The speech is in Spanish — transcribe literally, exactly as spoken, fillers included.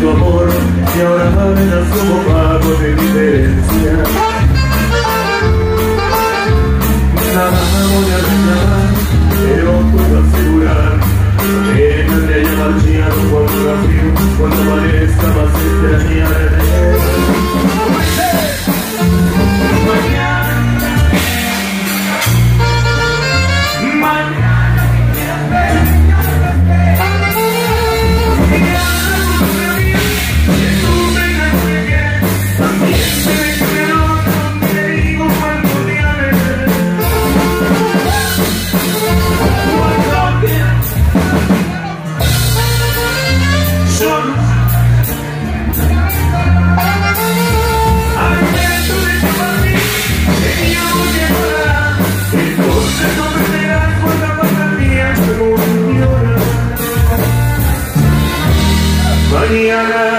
tu amor y ahora verás como pago de diferencia. Nada voy a arreglar, pero puedo asegurar que no te haya marchado cuando la frío, cuando parezca más extrañarte. Mañana